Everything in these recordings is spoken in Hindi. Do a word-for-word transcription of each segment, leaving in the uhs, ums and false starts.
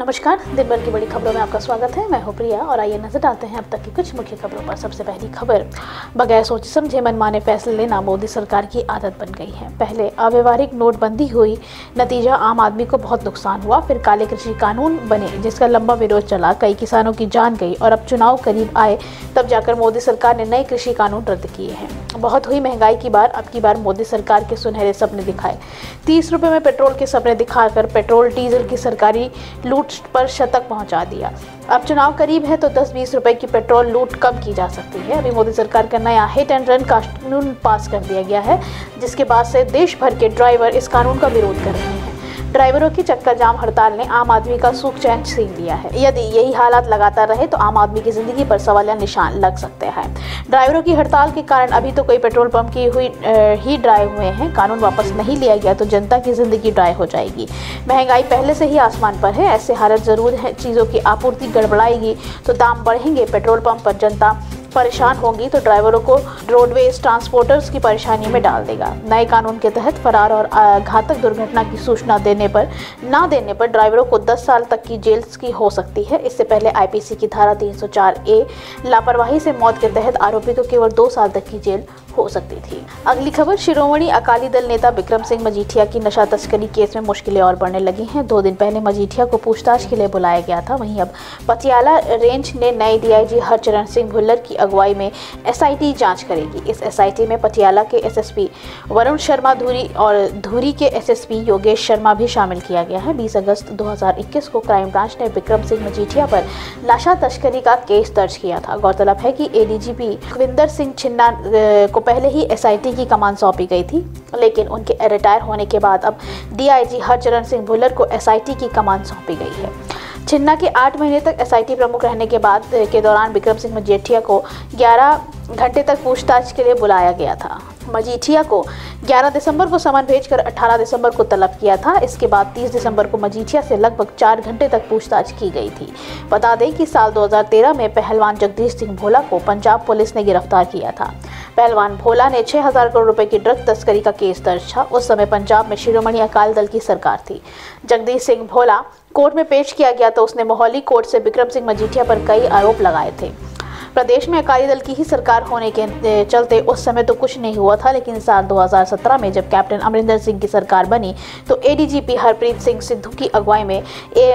नमस्कार, दिन भर की बड़ी खबरों में आपका स्वागत है। मैं हूं प्रिया और आइए नजर डालते हैं अब तक की कुछ मुख्य खबरों पर। सबसे पहली खबर, बगैर सोचे समझे मनमाने फैसले लेना मोदी सरकार की आदत बन गई है। पहले अव्यवहारिक नोटबंदी हुई, नतीजा आम आदमी को बहुत नुकसान हुआ। फिर काले कृषि कानून बने जिसका लंबा विरोध चला, कई किसानों की जान गई और अब चुनाव करीब आए तब जाकर मोदी सरकार ने नए कृषि कानून रद्द किए हैं। बहुत हुई महंगाई की बार, अब की बार मोदी सरकार के सुनहरे सपने दिखाए। तीस रुपए में पेट्रोल के सपने दिखाकर पेट्रोल डीजल की सरकारी लूट पर शतक पहुंचा दिया। अब चुनाव करीब है तो दस बीस रुपए की पेट्रोल लूट कम की जा सकती है। अभी मोदी सरकार का नया हिट एंड रन कानून पास कर दिया गया है, जिसके बाद से देश भर के ड्राइवर इस कानून का विरोध कर रहे हैं। ड्राइवरों की चक्का जाम हड़ताल ने आम आदमी का सुख चैन छीन लिया है। यदि यही हालात लगातार रहे तो आम आदमी की जिंदगी पर सवालिया निशान लग सकते हैं। ड्राइवरों की हड़ताल के कारण अभी तो कई पेट्रोल पंप की हुई ही ड्राई हुए हैं। कानून वापस नहीं लिया गया तो जनता की जिंदगी ड्राई हो जाएगी। महंगाई पहले से ही आसमान पर है, ऐसे हालत जरूर है। चीजों की आपूर्ति गड़बड़ाएगी तो दाम बढ़ेंगे, पेट्रोल पंप पर जनता परेशान होगी तो ड्राइवरों को रोडवेज ट्रांसपोर्टर्स की परेशानी में डाल देगा। नए कानून के तहत फरार और घातक दुर्घटना की सूचना देने पर ना देने पर ड्राइवरों को दस साल तक की जेल की हो सकती है। इससे पहले आईपीसी की धारा तीन सौ चार ए लापरवाही से मौत के तहत आरोपी को केवल दो साल तक की जेल हो सकती थी। अगली खबर, शिरोमणि अकाली दल नेता बिक्रम सिंह मजीठिया की नशा तस्करी केस में मुश्किलें और बढ़ने लगी हैं। दो दिन पहले मजीठिया को पूछताछ के लिए बुलाया गया था। वहीं अब पटियाला रेंज ने नए डीआईजी हरचरण सिंह भुल्लर की अगुवाई में एसआईटी जांच करेगी। इस एसआईटी में पटियाला के एसएसपी वरुण शर्मा धुरी और धुरी के एसएसपी योगेश शर्मा भी शामिल किया गया है। बीस अगस्त दो हज़ार इक्कीस को क्राइम ब्रांच ने बिक्रम सिंह मजीठिया पर नशा तस्करी का केस दर्ज किया था। गौरतलब है कि एडीजीपी खविंदर सिंह छिन्ना को पहले ही एसआईटी की कमान सौंपी गई थी, लेकिन उनके रिटायर होने के बाद अब डीआईजी हरचरण सिंह भुल्लर को एसआईटी की कमान सौंपी गई है। छिन्ना के आठ महीने तक एसआईटी प्रमुख रहने के बाद के दौरान बिक्रम सिंह मजीठिया को ग्यारह घंटे तक पूछताछ के लिए बुलाया गया था। मजीठिया को ग्यारह दिसंबर को समन भेजकर अठारह दिसंबर को तलब किया था। इसके बाद तीस दिसंबर को मजीठिया से लगभग चार घंटे तक पूछताछ की गई थी। बता दें कि साल दो हज़ार तेरह में पहलवान जगदीश सिंह भोला को पंजाब पुलिस ने गिरफ्तार किया था। पहलवान भोला ने छह हजार करोड़ रुपए की ड्रग तस्करी का केस दर्ज था। उस समय पंजाब में शिरोमणि अकाली दल की सरकार थी। जगदीश सिंह भोला कोर्ट में पेश किया गया तो उसने मोहाली कोर्ट से बिक्रम सिंह मजीठिया पर कई आरोप लगाए थे। प्रदेश में अकाली दल की ही सरकार होने के चलते उस समय तो कुछ नहीं हुआ था, लेकिन साल दो हज़ार सत्रह में जब कैप्टन अमरिंदर सिंह की सरकार बनी तो एडीजीपी हरप्रीत सिंह सिद्धू की अगुवाई में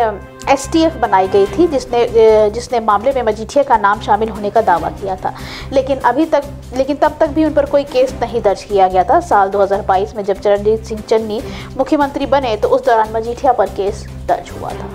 एसटीएफ बनाई गई थी, जिसने जिसने मामले में मजीठिया का नाम शामिल होने का दावा किया था। लेकिन अभी तक लेकिन तब तक भी उन पर कोई केस नहीं दर्ज किया गया था। साल दो हज़ार बाईस में जब चरणजीत सिंह चन्नी मुख्यमंत्री बने तो उस दौरान मजीठिया पर केस दर्ज हुआ था।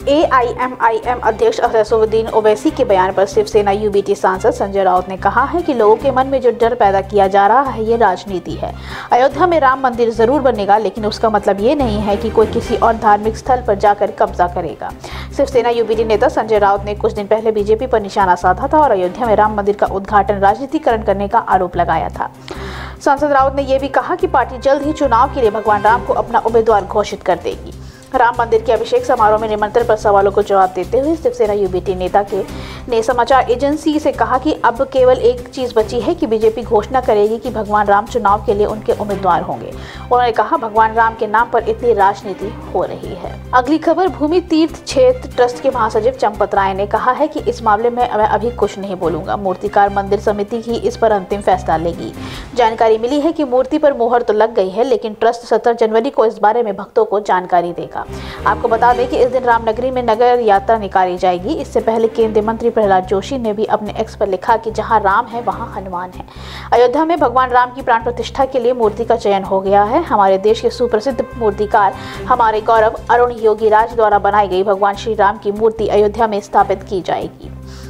एआईएमआईएम अध्यक्ष असदुद्दीन ओवैसी के बयान पर शिवसेना यूबीटी सांसद संजय राउत ने कहा है कि लोगों के मन में जो डर पैदा किया जा रहा है ये राजनीति है। अयोध्या में राम मंदिर जरूर बनेगा, लेकिन उसका मतलब ये नहीं है कि कोई किसी और धार्मिक स्थल पर जाकर कब्जा करेगा। शिवसेना यूबीटी नेता संजय राउत ने कुछ दिन पहले बीजेपी पर निशाना साधा था और अयोध्या में राम मंदिर का उद्घाटन राजनीतिकरण करने का आरोप लगाया था। सांसद राउत ने यह भी कहा कि पार्टी जल्द ही चुनाव के लिए भगवान राम को अपना उम्मीदवार घोषित कर देगी। राम मंदिर के अभिषेक समारोह में निमंत्रण पर सवालों को जवाब देते हुए शिवसेना यूबीटी नेता के ने समाचार एजेंसी से कहा कि अब केवल एक चीज बची है कि बीजेपी घोषणा करेगी कि भगवान राम चुनाव के लिए उनके उम्मीदवार होंगे। उन्होंने कहा, भगवान राम के नाम पर इतनी राजनीति हो रही है। अगली खबर, भूमि तीर्थ क्षेत्र ट्रस्ट के महासचिव चंपत राय ने कहा है कि इस मामले में मैं अभी कुछ नहीं बोलूंगा। मूर्तिकार मंदिर समिति ही इस पर अंतिम फैसला लेगी। जानकारी मिली है कि मूर्ति पर मोहर तो लग गई है, लेकिन ट्रस्ट सत्रह जनवरी को इस बारे में भक्तों को जानकारी देगा। आपको बता दें कि इस दिन रामनगरी में नगर यात्रा निकाली जाएगी। इससे पहले केंद्रीय मंत्री प्रहलाद जोशी ने भी अपने एक्स पर लिखा कि जहां राम है वहां हनुमान है। अयोध्या में भगवान राम की प्राण प्रतिष्ठा के लिए मूर्ति का चयन हो गया है। हमारे देश के सुप्रसिद्ध मूर्तिकार हमारे गौरव अरुण योगीराज द्वारा बनाई गई भगवान श्री राम की मूर्ति अयोध्या में स्थापित की जाएगी।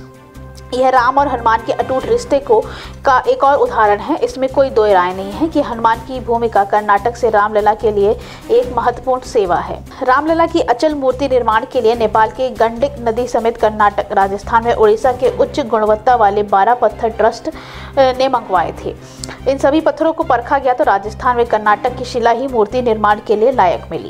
यह राम और हनुमान के अटूट रिश्ते को का एक और उदाहरण है। इसमें कोई दो राय नहीं है कि हनुमान की भूमिका कर्नाटक से रामलला के लिए एक महत्वपूर्ण सेवा है। रामलला की अचल मूर्ति निर्माण के लिए नेपाल के गंडक नदी समेत कर्नाटक, राजस्थान में उड़ीसा के उच्च गुणवत्ता वाले बारह पत्थर ट्रस्ट ने मंगवाए थे। इन सभी पत्थरों को परखा गया तो राजस्थान में कर्नाटक की शिला ही मूर्ति निर्माण के लिए लायक मिली।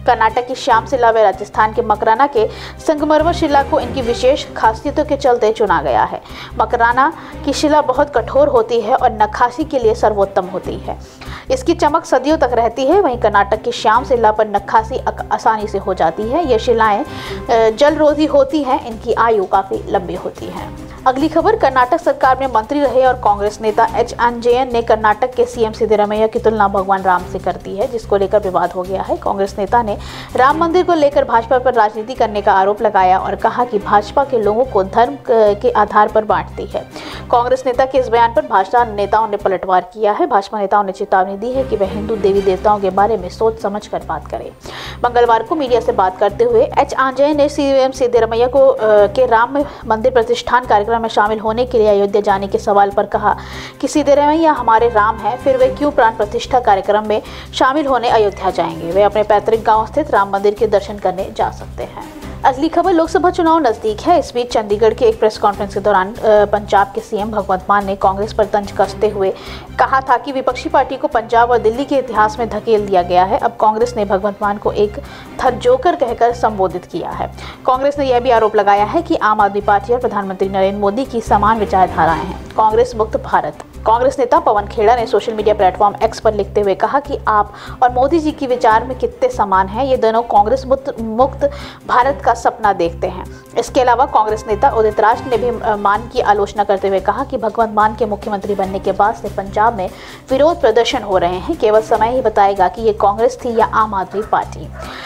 कर्नाटक की श्याम शिला व राजस्थान के मकराना के संगमरमर शिला को इनकी विशेष खासियतों के चलते चुना गया है। मकराना की शिला बहुत कठोर होती है और नक्काशी के लिए सर्वोत्तम होती है। इसकी चमक सदियों तक रहती है। वहीं कर्नाटक की श्याम शिला पर नक्काशी आसानी से हो जाती है। ये शिलाएं जलरोधी होती हैं, इनकी आयु काफी लंबी होती है। अगली खबर, कर्नाटक सरकार में मंत्री रहे और कांग्रेस नेता एच आंजनेय ने कर्नाटक के सीएम सिद्धरामैया की तुलना भगवान राम से कर दी है, जिसको लेकर विवाद हो गया है। कांग्रेस नेता ने राम मंदिर को लेकर भाजपा पर राजनीति करने का आरोप लगाया और कहा कि भाजपा के लोगों को धर्म के आधार पर बांटती है। कांग्रेस नेता के इस बयान पर भाजपा नेताओं ने पलटवार किया है। भाजपा नेताओं ने चेतावनी दी है कि वह हिंदू देवी देवताओं के बारे में सोच समझ कर बात करें। मंगलवार को मीडिया से बात करते हुए एच आंजनेय ने सीएम सिद्धरामैया को के राम मंदिर प्रतिष्ठान कार्यक्रम में शामिल होने के लिए अयोध्या जाने के सवाल पर कहा कि सिद्धरामैया हमारे राम हैं, फिर वे क्यों प्राण प्रतिष्ठा कार्यक्रम में शामिल होने अयोध्या जाएंगे। वे अपने पैतृक गांव स्थित राम मंदिर के दर्शन करने जा सकते हैं। अगली खबर, लोकसभा चुनाव नजदीक है। इस बीच चंडीगढ़ के एक प्रेस कॉन्फ्रेंस के दौरान पंजाब के सीएम भगवंत मान ने कांग्रेस पर तंज कसते हुए कहा था कि विपक्षी पार्टी को पंजाब और दिल्ली के इतिहास में धकेल दिया गया है। अब कांग्रेस ने भगवंत मान को एक थर्जोकर कहकर संबोधित किया है। कांग्रेस ने यह भी आरोप लगाया है कि आम आदमी पार्टी और प्रधानमंत्री नरेंद्र मोदी की समान विचारधाराएं हैं। कांग्रेस मुक्त भारत। कांग्रेस नेता पवन खेड़ा ने सोशल मीडिया प्लेटफॉर्म एक्स पर लिखते हुए कहा कि आप और मोदी जी की विचार में कितने समान हैं। ये दोनों कांग्रेस मुक्त भारत का सपना देखते हैं। इसके अलावा कांग्रेस नेता उदित राज ने भी मान की आलोचना करते हुए कहा कि भगवंत मान के मुख्यमंत्री बनने के बाद से पंजाब में विरोध प्रदर्शन हो रहे हैं। केवल समय ही बताएगा कि ये कांग्रेस थी या आम आदमी पार्टी।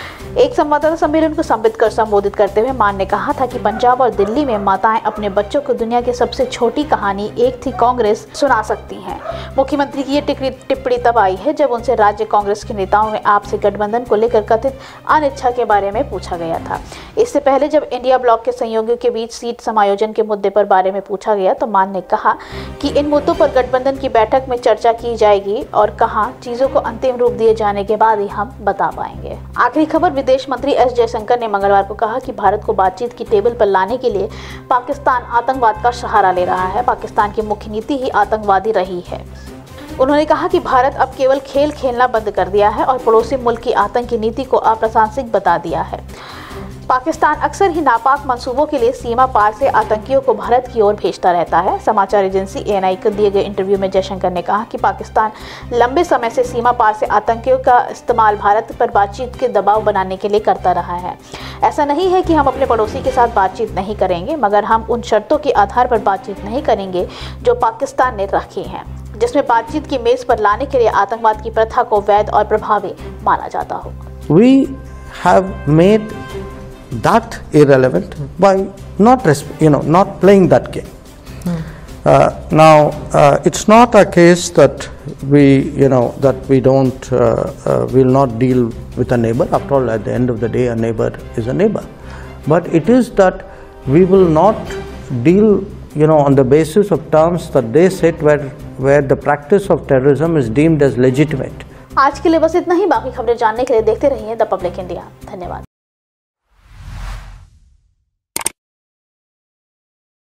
एक संवाददाता सम्मेलन को संबोधित कर संबोधित करते हुए मान ने कहा था कि पंजाब और दिल्ली में माताएं अपने बच्चों को दुनिया की सबसे छोटी कहानी एक थी कांग्रेस सुना सकती हैं। मुख्यमंत्री की ये टिप्पणी तब आई है जब उनसे राज्य कांग्रेस के नेताओं ने आपसी गठबंधन को लेकर कथित अनिच्छा के बारे में पूछा गया था। इससे पहले जब इंडिया ब्लॉक के सहयोगियों के बीच सीट समायोजन के मुद्दे पर बारे में पूछा गया तो मान ने कहा कि इन मुद्दों पर गठबंधन की बैठक में चर्चा की जाएगी और कहा चीजों को अंतिम रूप दिए जाने के बाद ही हम बता पाएंगे। आखिरी खबर, विदेश मंत्री एस जयशंकर ने मंगलवार को कहा कि भारत को बातचीत की टेबल पर लाने के लिए पाकिस्तान आतंकवाद का सहारा ले रहा है। पाकिस्तान की मुख्य नीति ही आतंकवादी रही है। उन्होंने कहा कि भारत अब केवल खेल खेलना बंद कर दिया है और पड़ोसी मुल्क की आतंकी नीति को अप्रासंगिक बता दिया है। पाकिस्तान अक्सर ही नापाक मंसूबों के लिए सीमा पार से आतंकियों को भारत की ओर भेजता रहता है। समाचार एजेंसी ए एन आई को दिए गए इंटरव्यू में जयशंकर ने कहा कि पाकिस्तान लंबे समय से सीमा पार से आतंकियों का इस्तेमाल भारत पर बातचीत के दबाव बनाने के लिए करता रहा है। ऐसा नहीं है कि हम अपने पड़ोसी के साथ बातचीत नहीं करेंगे, मगर हम उन शर्तों के आधार पर बातचीत नहीं करेंगे जो पाकिस्तान ने रखी हैं, जिसमें बातचीत की मेज पर लाने के लिए आतंकवाद की प्रथा को वैध और प्रभावी माना जाता हो। We have made that irrelevant by not you know not playing that game. Hmm. Uh, now uh, it's not a case that we you know that we don't uh, uh, will not deal with a neighbor. After all, at the end of the day, a neighbor is a neighbor. But it is that we will not deal you know on the basis of terms that they set where where the practice of terrorism is deemed as legitimate. आज के लिए बस इतना ही। बाकी खबरें जानने के लिए देखते रहिए द पब्लिक इंडिया। धन्यवाद।